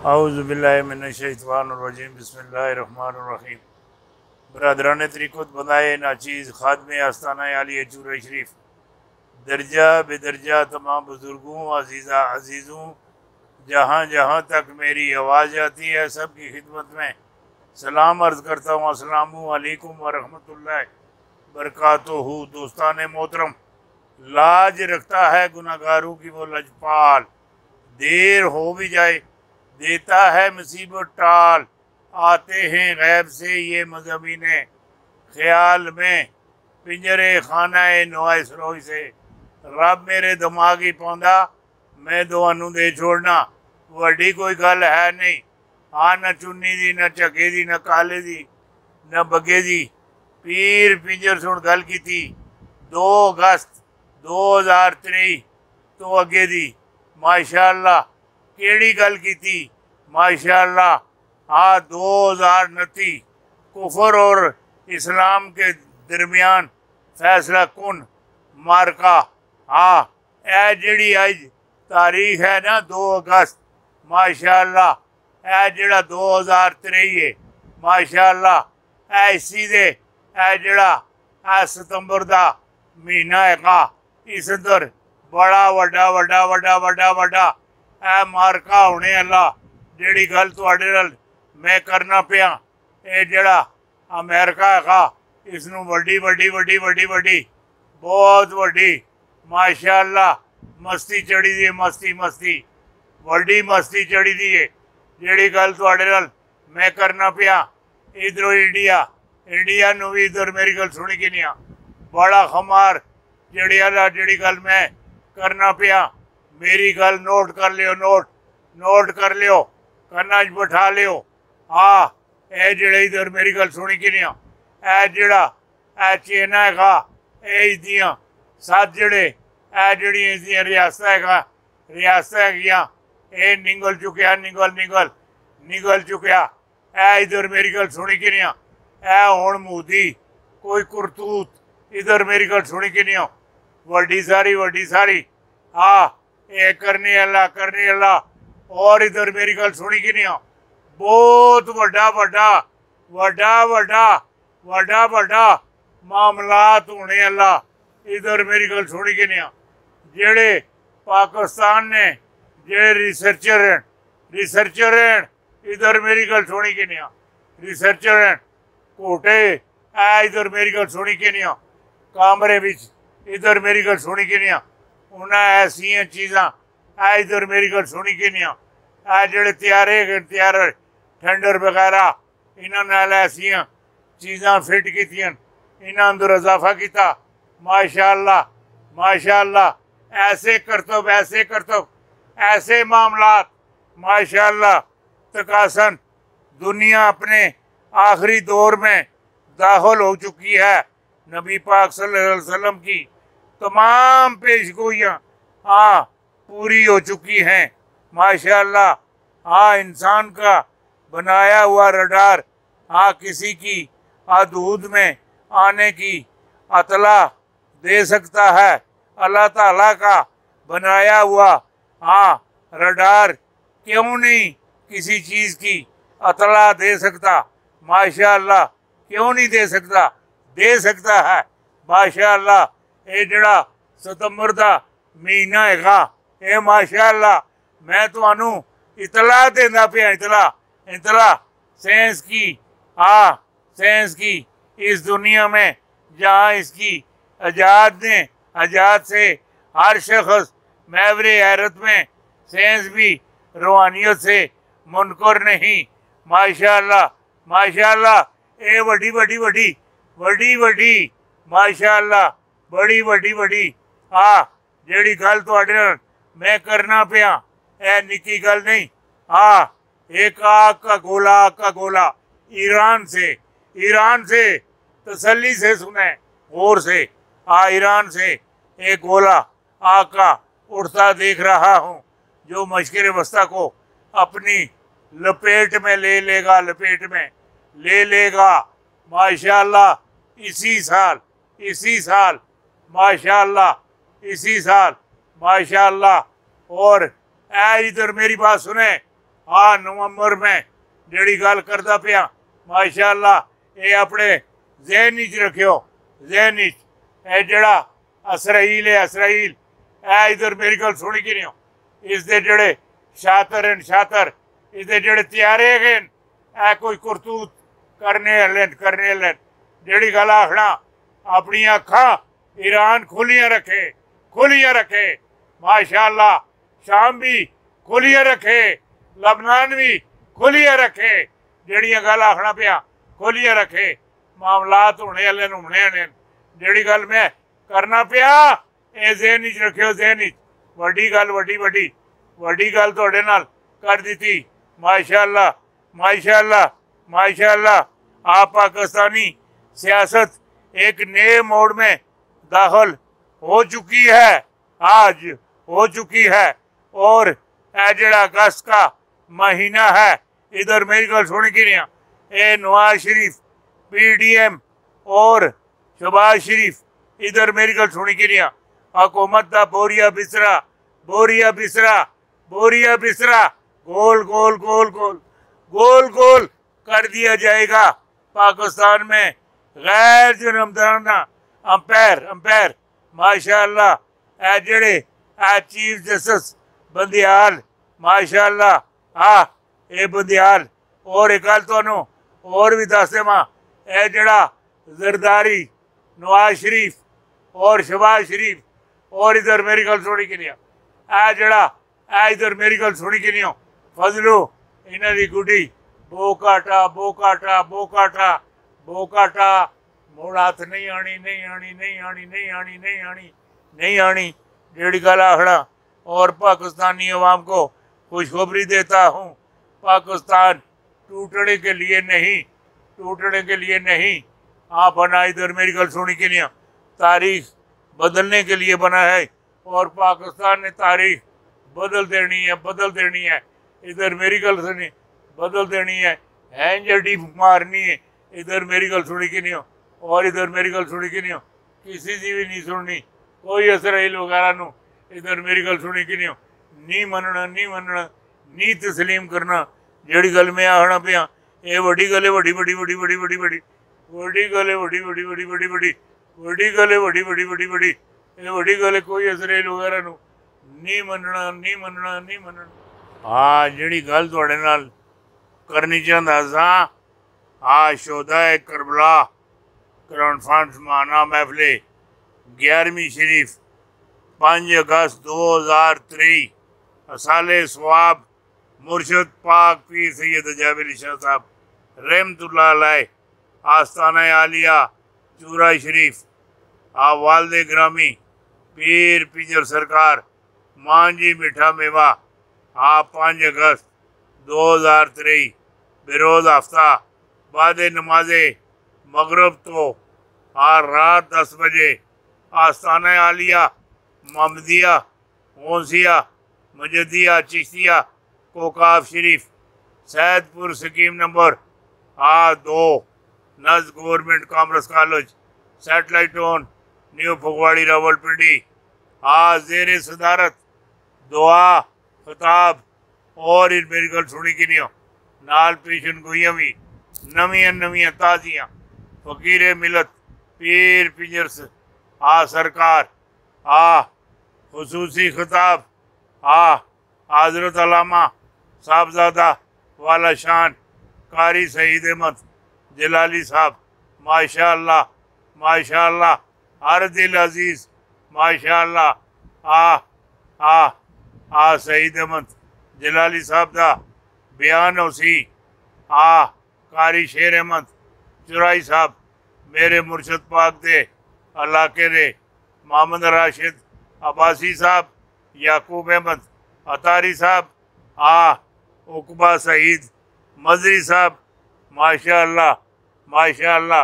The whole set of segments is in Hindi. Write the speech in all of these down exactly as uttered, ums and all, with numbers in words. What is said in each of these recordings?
औज़ुबिल्लाहिमिनश्शैतानिर्रजीम बिस्मिल्लाहिर्रहमानिर्रहीम। बरदरान तरीक़त बंदाए नाचीज़ खादम आस्ताना आली चूर शरीफ दर्जा बेदर्जा तमाम बुज़ुर्गों अज़ीज़ा अज़ीज़ों जहाँ जहाँ तक मेरी आवाज़ आती है सब की खिदमत में सलाम अर्ज़ करता हूँ। अस्सलामु अलैकुम वरहमतुल्लाहि बरकातुहू। दोस्तान मोहतरम, लाज रखता है गुनाहगारों की वो लजपाल, देर हो भी जाए देता है मुसीबत टाल। आते हैं गैब से ये मज़हबीन ख्याल में पिंजरे खाना नवाइस रोई से। रब मेरे दिमागी पौंदा मैं दोनों दे छोड़ना वड्डी कोई गल है नहीं। हाँ न चुन्नी दी न झगे दी न काले दी न बगे दी। पीर पिंजर सुन गल की थी दो अगस्त दो हज़ार त्रेई तो अगे दी माशाअल्लाह केड़ी गल की थी माशाअल्लाह। हाँ दो हज़ार उनती कुफर और इस्लाम के दरमियान फैसला कुन मार्का। हाँ ए जड़ी अज तारीख है ना दो अगस्त माशाअल्लाह ए जड़ा दो हज़ार त्रेई है माशाअल्लाह ए इसी दे ए जड़ा ए सितंबर का महीना है इस अंदर बड़ा वड्डा वड्डा वड्डा वड्डा वड्डा ए मार्का होने अल्लाह जेड़ी गल तुहाडे नाल मैं करना पिया ये जड़ा अमेरिका है इसनू वड्डी वड्डी वड्डी वड्डी वड्डी बहुत वड्डी माशाअल्लाह मस्ती चढ़ी दी है। मस्ती मस्ती वड्डी मस्ती चढ़ी दी है जेड़ी गल तुहाडे नाल मैं करना पिया। इधरों इंडिया इंडिया नू भी इधर मेरी गल सुनी कि नहीं बड़ा खमार जेड़ी अल्लाह जेड़ी गल मैं करना पिया मेरी गल नोट कर लियो नोट नोट कर लियो कन्ना च बैठा लियो। हाँ ए जेड़े इधर मेरी गल सुनी कि नहीं ए जेड़ा ए चेना है ए इसदियां सत्त जेड़े ए जेड़ी इसदियां रियासतां है रियासतां हैगियां ए निगल चुकिया निगल निगल निगल चुकिया। ए इधर मेरी गल सुनी कि नहीं ए हुण मोदी कोई करतूत इधर मेरी गल सुनी कि नहीं वड्डी सारी वड्डी सारी। हाँ ये करने अल्लाह करने अल्लाह। और इधर मेरी गल सुनी कि नहीं बहुत वड्डा वड्डा वड्डा वड्डा वड्डा वड्डा मामलात होने अल्लाह इधर मेरी गल सुनी कि नहीं जेड़े पाकिस्तान ने जेड़े रिसर्चर हैं रिसर्चर हैं इधर मेरी गल सुनी कि नहीं रिसर्चर हैं कोटे ए इधर मेरी गल सुनी कि नहीं कामरे विच इधर मेरी गल सुनी कि नहीं उन्हें ऐसिया चीज़ा ए इधर मेरी गल सुनी कि नहीं ए जेड़े त्यारे त्यार टेंडर वगैरह इन्होंने ऐसिया चीज़ा फिट की इन्होंने अंदर इजाफा किया माशाअल्लाह माशाअल्लाह। ऐसे करतब ऐसे करतब ऐसे मामलात माशाअल्लाह तकासन दुनिया अपने आखिरी दौर में दाखिल हो चुकी है। नबी पाक सल्लल्लाहु अलैहि वसल्लम की तमाम पेशगोइयाँ हाँ पूरी हो चुकी हैं माशाअल्लाह। हाँ इंसान का बनाया हुआ रडार हाँ किसी की हदूद में आने की अतला दे सकता है। अल्लाह ताला का बनाया हुआ हाँ रडार क्यों नहीं किसी चीज़ की अतला दे सकता माशाअल्लाह क्यों नहीं दे सकता दे सकता है माशाअल्लाह। ये जड़ा सितंबर का महीना है ये माशाअल्लाह मैं तुहानू इतला देना पिया इतला इतला साइंस की हाँ साइंस की इस दुनिया में जहाँ इसकी आज़ाद ने आज़ाद से हर शख्स महवरे हैरत में साइंस भी रूहानियत से मुनकर नहीं माशाअल्लाह माशाअल्लाह। ये वड्डी वड्डी वड्डी वड्डी वड्डी माशाअल्लाह बड़ी वड्डी वड्डी हाँ जेड़ी गल तुहाडे नाल मैं करना पिया ए निकी गल नहीं। हाँ एक आग का गोला आग का गोला ईरान से ईरान से तसल्ली से सुने गौर से। हाँ ईरान से एक गोला आग का उड़ता देख रहा हूँ जो मशकिल वस्ता को अपनी लपेट में ले लेगा लपेट में ले लेगा माशाअल्लाह। इसी साल इसी साल माशाअल्लाह इसी साल माशाअल्लाह। और ऐ इधर मेरी बात सुने आ नवंबर में जिहड़ी गल करदा पिया माशाअल्लाह ये अपने जहन च रखियो, जहन च ए जिहड़ा इसराइल है इसराइल ए इधर मेरी गल सुनी कि नहीं, इसके जिहड़े शातर हैं शातर, इसके जिहड़े त्यारे हैं ए कोई करतूत करने वाले करने वाले जिहड़ी गल आखना अपनी अखां ईरान खुलियां रखे खुलियां रखे माशाअल्लाह, शाम भी खुलियां रखे, लबनान भी खुलियां रखे, जिहड़ियां गल आखना पिया खुलियां रखे, मामलात होने वाले होने वाले जिहड़ी गल मैं करना पिया ये जहन च रखियो, जहन च वड्डी गल वड्डी वड्डी वड्डी गल तुहाडे नाल कर दी माशाअल्लाह माशाअल्लाह माशाअल्लाह। आप पाकिस्तानी सियासत एक नए मोड़ में दाखिल हो चुकी है, आज हो चुकी है, और ए जिहड़ा अगस्त का महीना है इधर मेरी गल सुन की नहीं, ये Nawaz Sharif P D M और शहबाज शरीफ इधर मेरी गल सुनी की नहीं, हुकूमत का बोरिया बिसरा बोरिया बिसरा बोरिया बिसरा गोल गोल गोल गोल गोल गोल कर दिया जाएगा। पाकिस्तान में गैर जुर्माना अंपायर अंपायर माशाअल्लाह ए जिहड़े ए चीफ जस्टिस बंदियाल माशाअल्लाह हाँ ये बंदियाल, और एक गल तुहानूं और भी दस देवां ए जिहड़ा जरदारी नवाज शरीफ और शहबाज शरीफ और इधर मेरी गल सुनी कि नहीं ए जिहड़ा ए इधर मेरी गल सुनी कि नहीं फजलू इन्हां दी गुड्डी बोकाटा बोकाटा बोकाटा बोकाटा मुड़ हथ नहीं आनी नहीं आनी नहीं आनी नहीं आनी नहीं आनी नहीं आनी जिहड़ी गल आखना। और पाकिस्तानी अवाम को खुशखबरी देता हूँ, पाकिस्तान टूटने के लिए नहीं टूटने के लिए नहीं हाँ बना, इधर मेरी गल सुनी कि नहीं, तारीख बदलने के लिए बना है, और पाकिस्तान ने तारीख बदल देनी है बदल देनी है, इधर मेरी गल सुनी बदल देनी है, हैंजडी मारनी है, इधर मेरी गल सुनी कि नहीं, और इधर मेरी गल सुनी कि नहीं, किसी की भी नहीं सुननी कोई इसराइल वगैरह नू, इधर मेरी गल सुनी कि नहीं, नहीं मनना नहीं मनना नहीं तस्लीम करना, जिहड़ी गल मैं आखना पिया ये वड्डी गल है वड्डी वड्डी वड्डी वड्डी वड्डी वड्डी वड्डी गल है वड्डी वड्डी वड्डी वड्डी वड्डी वड्डी गल है वड्डी वड्डी वड्डी वड्डी ये वड्डी गल है, कोई इसराइल वगैरह नू नहीं मनना नहीं मनना नहीं मनना। हाँ जिहड़ी गल तुहाडे नाल करनी चाहता सा हाँ शोधा है करबला कॉन्फ्रेंस माना महफिले ग्यारहवीं शरीफ पाँच अगस्त दो हज़ार त्री असाले सवाब मुर्शद पाक पीर सैयद जाबिर शाह साहब रहमतुल्लाह अलैह आस्ताना आलिया चूरा शरीफ आ वालदे ग्रामी पीर पिंजर सरकार मांझी मीठा मेवा आ पाँच अगस्त दो हज़ार त्री बिरोज हफ्ता बाद नमाजे मगरब तो आ रात दस बजे आस्ताना आलिया मोहम्मदिया ओंसिया मजदिया चिश्तिया कोकाफ शरीफ सैदपुर स्कीम नंबर आ दो नज government commerce college satellite town new Phagwari Rawalpindi आ जेर सदारत दुआ खिताब और इन मेरी गल सुनी कि नहीं नाल पेशन गोइयां भी नवियां नवियां ताजियां फकीर मिलत पीर पिंजरस आ सरकार आ खुसूसी खिताब आ हजरत अल्लामा साहबजादा वाला शान कारी सईद अहमद जलाली साहब माशाअल्लाह माशाअल्लाह हर दिल अजीज़ माशाअल्लाह आ आ आ सईद अहमद जलाली साहब का बयान उसी आ कारी शेर अहमद चुराई साहब मेरे मुर्शद पाक दे इलाके दे मोहम्मद राशिद अब्बासी साहब याकूब अहमद अतारी साहब आ उकबा सईद मजरी साहब माशाअल्लाह माशाअल्लाह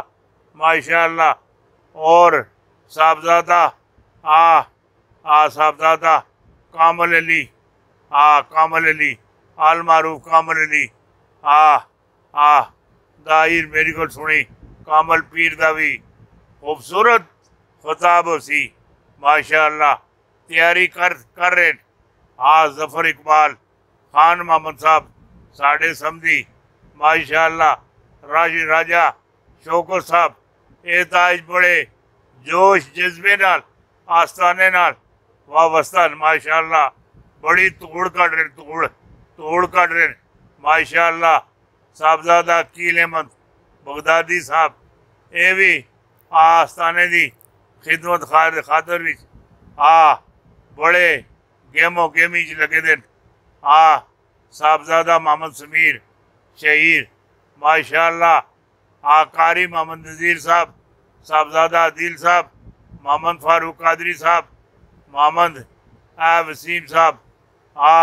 माशाअल्लाह और साहबजादा आ आ साहबजादा कामल अली आ कामल अली आल मारूफ कामल अली आ आ दाहिर मेरी को सुनी कामल पीर का भी खूबसूरत खिताब उसी माशाअल्लाह तैयारी कर कर रहे आ जफर इकबाल खान मोहम्मद साहब साढ़े समधी माशाअल्लाह राजी राजा शौकत साहब एहताज बड़े जोश जज्बे नाल आस्थाने नाल वाबस्ता माशाअल्लाह बड़ी तोड़ कट रहे तोड़ तोड़ कट रहे माशाअल्लाह। साहबजादा कील अहमद बगदादी साहब ये भी आस्थाने की खिदमत खातर खातर भी आ बड़े गेमो गेमी च लगे दे। आ साहबजादा मोहम्मद समीर शहीर माशाअल्लाह। आ कारी मोहम्मद नज़ीर साहब साहबजादा आदिल साहब मोहम्मद फारूक कादरी साहब मोहम्मद आ वसीम साहब आ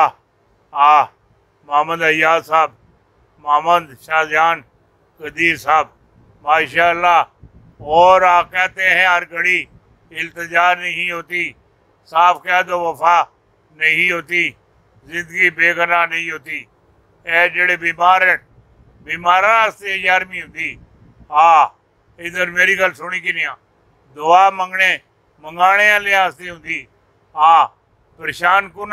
आ मोहम्मद अय्याज साहब मोहम्मद शाहजहान कदीर साहब माशाअल्लाह। और आ कहते हैं हर घड़ी इल्तिजा नहीं होती, साफ कह दो वफा नहीं होती, जिंदगी बेगना नहीं होती। ए जेड़े बीमार हैं बीमारा वास्ते यारवीं होंदी। आ इधर मेरी गल सुनी कि नहीं, दुआ मंगने मंगाने वाले आस्ते होंदी। आ परेशान कुन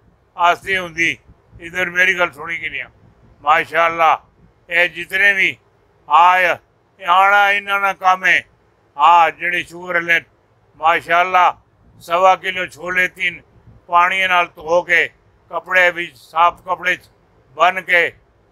आस्ते होंदी। इधर मेरी गल सुनी कि नहीं माशाअल्लाह। ए जितने भी आए आना इन्होंने काम है। आ जेड़े शुगर ले माशाअल्लाह सवा किलो छोले तीन पानी नाल धो के कपड़े भी साफ कपड़े बन के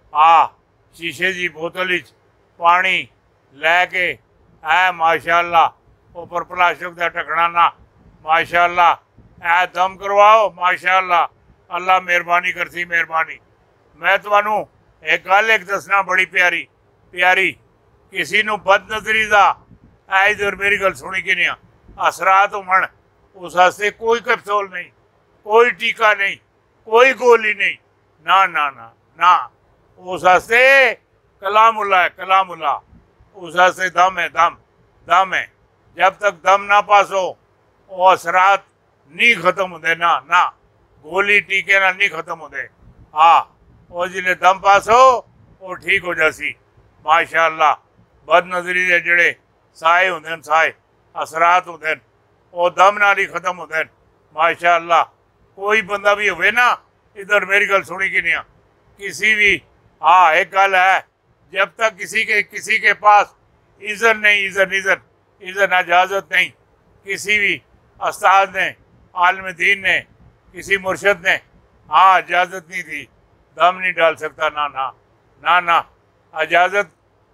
आ शीशे की बोतल पानी लैके है माशाअल्लाह उपर प्लास्टिक का ढकना ना माशाअल्लाह ऐ दम करवाओ माशाअल्लाह। अल्लाह मेहरबानी करती मेहरबानी। मैं तुहानू एक गल एक दसना बड़ी प्यारी प्यारी किसी नू बदनजरी का ऐ इधर मेरी गल सुनी कि नहीं असरात होवन उस वास्ते कोई कैप्सूल नहीं, कोई टीका नहीं, कोई गोली नहीं, ना ना ना ना उस वास्ते कलामुल्ला है कलामुल्ला। उस वास्ते दम है दम दम है। जब तक दम ना पास हो वो असरात नहीं खत्म होते ना ना गोली टीके ना नहीं खत्म होते। हाँ वो जिले दम पास हो वो ठीक हो जासी माशाअल्लाह। बदनजरी के जड़े साए होंगे साए असरात होंगे वो दम नाल ही खत्म होंगे माशाअल्लाह। कोई बंदा भी होवे ना इधर मेरी गल सुनी कि नहीं किसी भी हाँ एक गल है जब तक किसी के किसी के पास इज़्ज़त नहीं इज़्ज़त इज़्ज़त इज़्ज़त इजाज़त नहीं किसी भी उस्ताद ने आलिम दीन ने किसी मुर्शद ने हाँ इजाज़त नहीं दी दम नहीं डाल सकता ना ना ना ना इजाज़त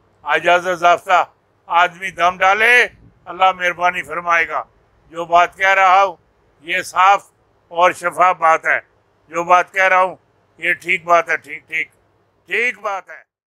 इजाज़त याफ्ता आदमी दम डाले अल्लाह मेहरबानी फरमाएगा। जो बात कह रहा हूँ ये साफ और शफाफ बात है। जो बात कह रहा हूँ ये ठीक बात है ठीक ठीक ठीक बात है।